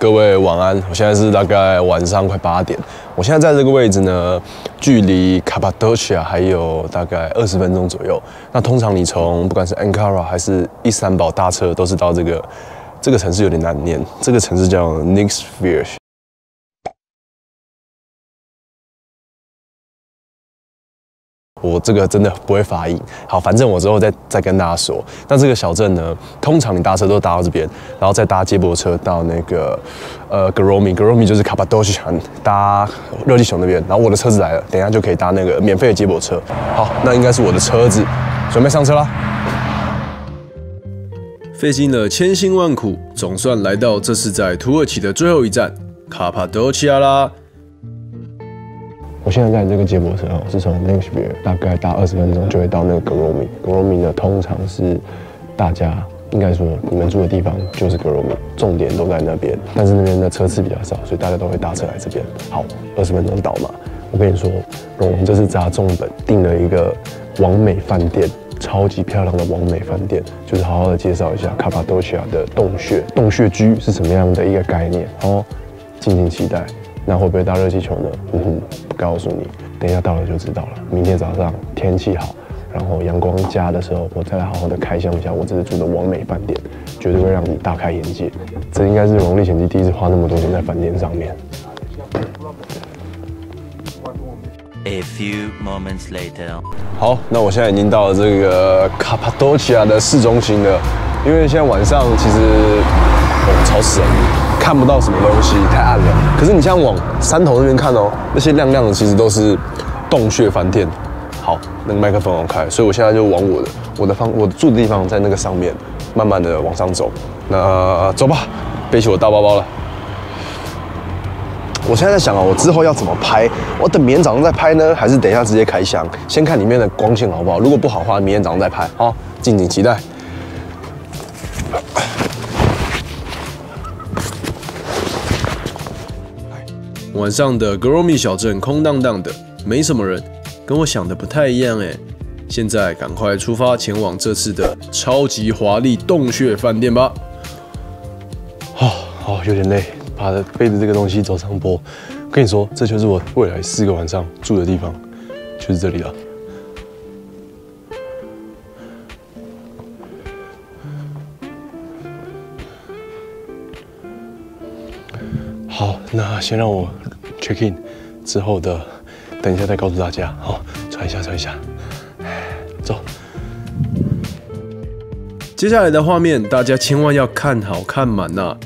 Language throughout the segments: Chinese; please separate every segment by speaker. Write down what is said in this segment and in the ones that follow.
Speaker 1: 各位晚安。我现在是大概晚上快8点。我现在在这个位置呢，距离卡帕多奇亚还有大概20分钟左右。那通常你从不管是 Ankara 还是伊斯坦堡搭车，都是到这个城市有点难念，这个城市叫 Niksvir。我这个真的不会发音，好，反正我之后再跟大家说。那这个小镇呢，通常你搭车都搭到这边，然后再搭接驳车到那个Goromi 就是卡帕多奇亚，搭热气球那边。然后我的车子来了，等一下就可以搭那个免费的接驳车。好，那应该是我的车子，准备上车啦。
Speaker 2: 费尽了千辛万苦，总算来到这次在土耳其的最后一站卡帕多奇亚啦。
Speaker 1: 我现在在这个接驳车哦，是从 Niksvir 大概搭20分钟就会到那个 Goromi 呢，通常是大家应该说你们住的地方就是 Goromi， 重点都在那边，但是那边的车次比较少，所以大家都会搭车来这边。好，20分钟到嘛。我跟你说，我们这次砸重本订了一个完美饭店，超级漂亮的完美饭店，就是好好的介绍一下卡帕多奇亚的洞穴居是什么样的一个概念哦，敬请期待。那会不会搭热气球呢？不告诉你，等一下到了就知道了。明天早上天气好，然后阳光加的时候，我再来好好的开箱一下我这次住的完美饭店，绝对会让你大开眼界。这应该是《龙历险记》第一次花那么多钱在饭店上面。
Speaker 3: A few moments later，
Speaker 1: 好，那我现在已经到了这个卡帕多奇亚的市中心了，因为现在晚上其实超死人，看不到什么东西，太暗了。可是你像往山头那边看哦，那些亮亮的其实都是洞穴饭店。好，那个麦克风我开，所以我现在就往我住的地方在那个上面，慢慢的往上走。那走吧，背起我大包包了。我现在在想啊，我之后要怎么拍？我等明天早上再拍呢，还是等一下直接开箱？先看里面的光线好不好？如果不好的话，明天早上再拍。好，敬请期待。
Speaker 2: 晚上的 Goromi 小镇空荡荡的，没什么人，跟我想的不太一样哎。现在赶快出发前往这次的超级华丽洞穴饭店吧。
Speaker 1: 有点累，背着这个东西走上坡。跟你说，这就是我未来4个晚上住的地方，就是这里了。好，那先让我 check in 之后的，等一下再告诉大家。好，穿一下，走。
Speaker 2: 接下来的画面，大家千万要看好看满呐！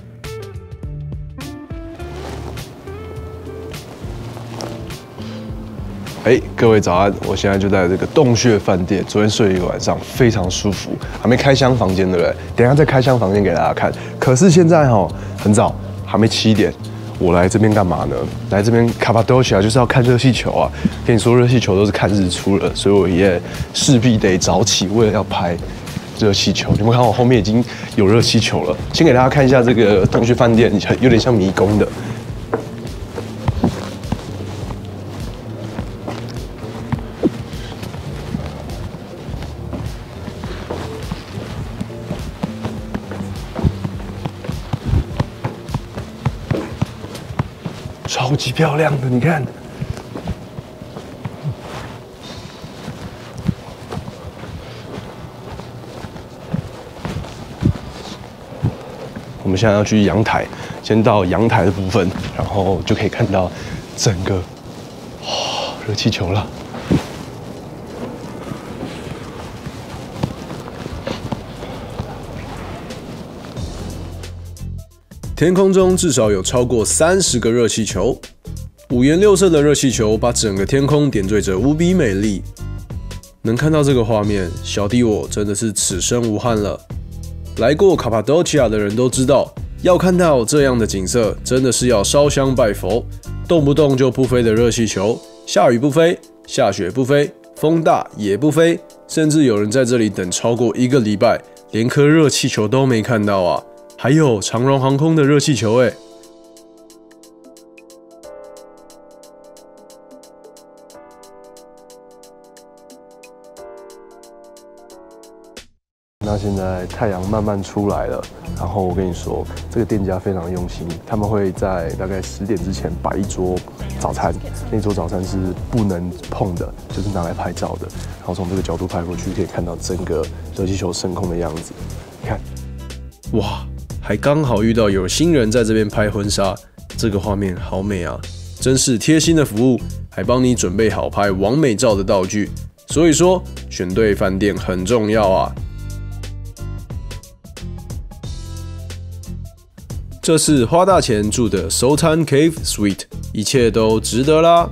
Speaker 1: 各位早安！我现在就在这个洞穴饭店，昨天睡了1个晚上，非常舒服。还没开箱房间，对不对？等一下再开箱房间给大家看。可是现在很早，还没7点。我来这边干嘛呢？来这边卡帕多奇亚就是要看热气球啊！跟你说，热气球都是看日出了，所以我也势必得早起，为了要拍热气球。你们看我后面已经有热气球了。先给大家看一下这个洞穴饭店，有点像迷宫的。超级漂亮的，你看。我们现在要去阳台，先到阳台的部分，然后就可以看到整个热气球了。
Speaker 2: 天空中至少有超过30个热气球，5颜6色的热气球把整个天空点缀着无比美丽。能看到这个画面，小弟我真的是此生无憾了。来过卡帕多奇亚的人都知道，要看到这样的景色，真的是要烧香拜佛。动不动就不飞的热气球，下雨不飞，下雪不飞，风大也不飞，甚至有人在这里等超过1个礼拜，连颗热气球都没看到啊！还有长荣航空的热气球欸。
Speaker 1: 那现在太阳慢慢出来了，然后我跟你说，这个店家非常用心，他们会在大概10点之前摆一桌早餐，那桌早餐是不能碰的，就是拿来拍照的。然后从这个角度拍过去，可以看到整个热气球升空的样子。你看，
Speaker 2: 哇，还刚好遇到有新人在这边拍婚纱，这个画面好美啊！真是贴心的服务，还帮你准备好拍完美照的道具。所以说，选对饭店很重要啊。这是花大钱住的 Sultan Cave Suite， 一切都值得啦。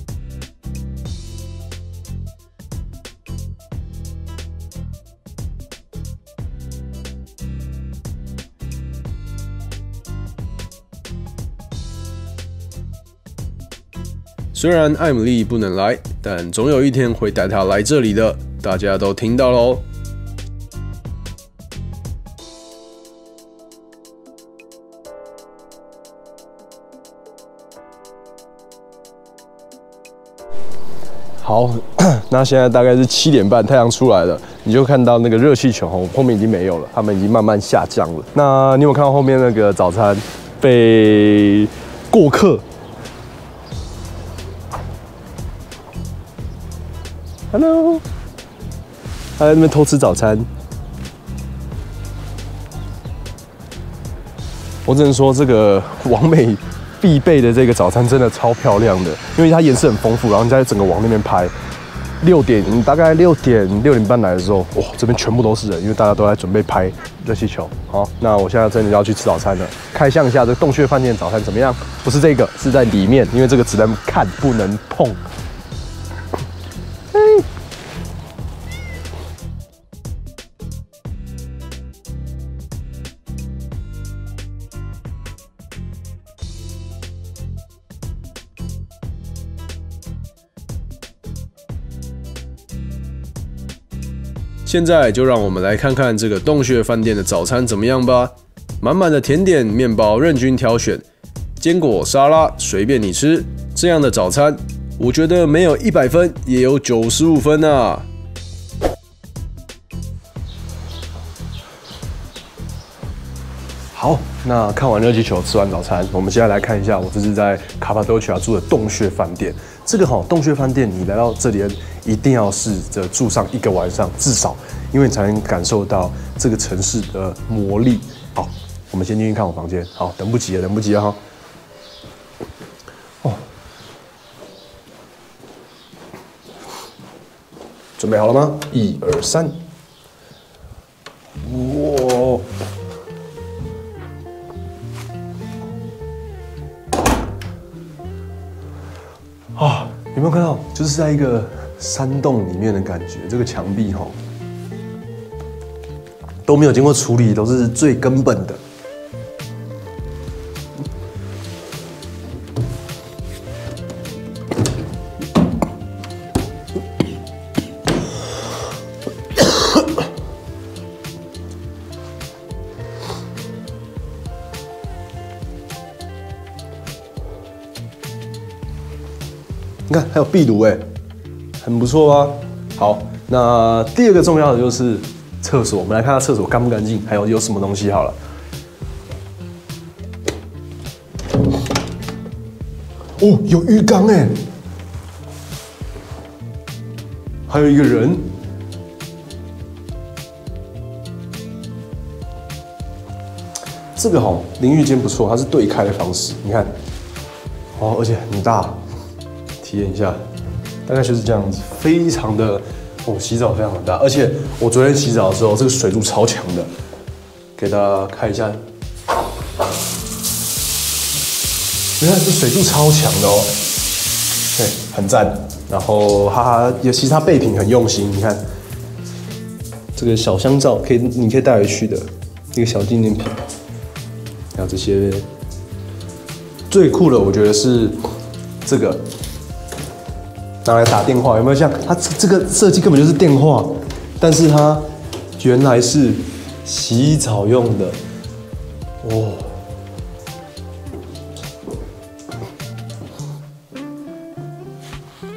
Speaker 2: 虽然艾米丽不能来，但总有一天会带她来这里的，大家都听到喽。
Speaker 1: 好，那现在大概是7点半，太阳出来了，你就看到那个热气球后面已经没有了，它们已经慢慢下降了。那你有看到后面那个早餐被过客 ？Hello， 他在那边偷吃早餐。我只能说，这个网美必备的这个早餐真的超漂亮的，因为它颜色很丰富，然后你在整个往那边拍。你大概6点半来的时候，哇，这边全部都是人，因为大家都在准备拍热气球。好，那我现在真的要去吃早餐了。开箱一下这个洞穴饭店早餐怎么样？不是这个，是在里面，因为这个只能看不能碰。
Speaker 2: 现在就让我们来看看这个洞穴饭店的早餐怎么样吧。满满的甜点、面包任君挑选，坚果沙拉随便你吃。这样的早餐，我觉得没有100分也有95分啊。
Speaker 1: 好，那看完热气球，吃完早餐，我们现在来看一下我这是在卡帕多奇亚住的洞穴饭店。这个洞穴饭店，你来到这里一定要试着住上1个晚上，至少，因为你才能感受到这个城市的魔力。好，我们先进去看我房间。好，等不及了哈。哦，准备好了吗？1、2、3。哇！啊，有没有看到？就是在一个山洞里面的感觉。这个墙壁都没有经过处理，都是最根本的。你看，还有壁炉很不错吧？好，那第2个重要的就是厕所，我们来看下厕所干不干净，还有什么东西好了。哦，有浴缸还有一个人。这个淋浴间不错，它是对开的方式，你看，哦，而且很大。体验一下，大概就是这样子，非常的洗澡非常的大，而且我昨天洗澡的时候，这个水柱超强的，给大家看一下，你看这水柱超强的对，很赞。然后其实它备品很用心，你看这个小香皂你可以带回去的一个小纪念品，还有这些。最酷的我觉得是这个。拿来打电话，有没有像它这个设计根本就是电话，但是它原来是洗澡用的，哦。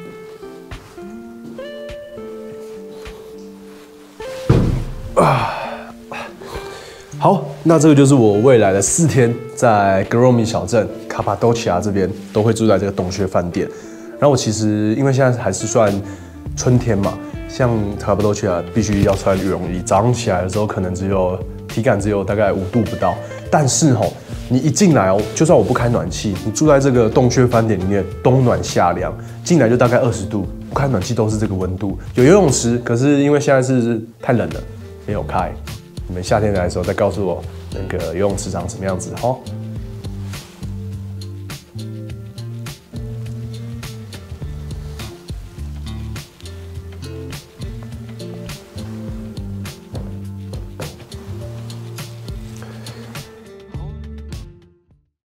Speaker 1: 啊，
Speaker 2: 那这个就是我未来的4天在格罗米小镇卡帕多奇亚这边都会住在这个洞穴饭店。然后我其实因为现在还是算春天嘛，像卡帕多奇亚必须要穿羽绒衣，早上起来的时候可能体感只有大概5度不到。但是你一进来就算我不开暖气，你住在这个洞穴饭店里面，冬暖夏凉，进来就大概20度，不开暖气都是这个温度。有游泳池，可是因为现在是太冷了，没有开。你们夏天来的时候再告诉我那个游泳池长什么样子哈。